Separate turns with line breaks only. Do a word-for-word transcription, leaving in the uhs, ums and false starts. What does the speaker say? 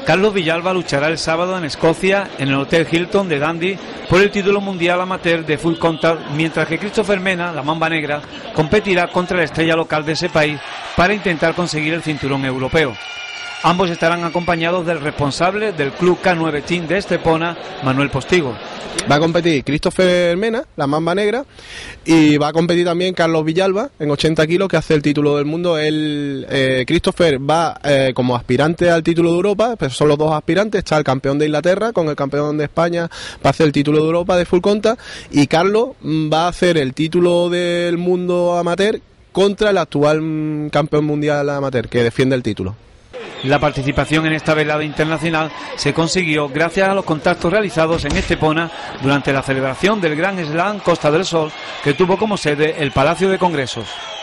Carlos Villalba luchará el sábado en Escocia, en el Hotel Hilton de Dundee, por el título mundial amateur de full contact, mientras que Christopher Mena, la Mamba Negra, competirá contra la estrella local de ese país para intentar conseguir el cinturón europeo. Ambos estarán acompañados del responsable del Club K nueve Team de Estepona, Manuel Postigo.
Va a competir Christopher Mena, la Mamba Negra, y va a competir también Carlos Villalba en ochenta kilos, que hace el título del mundo. Él, eh, Christopher va eh, como aspirante al título de Europa, pero son los dos aspirantes. Está el campeón de Inglaterra con el campeón de España para hacer el título de Europa de full contact, y Carlos va a hacer el título del mundo amateur contra el actual mm, campeón mundial amateur que defiende el título.
La participación en esta velada internacional se consiguió gracias a los contactos realizados en Estepona durante la celebración del Gran Slam Costa del Sol, que tuvo como sede el Palacio de Congresos.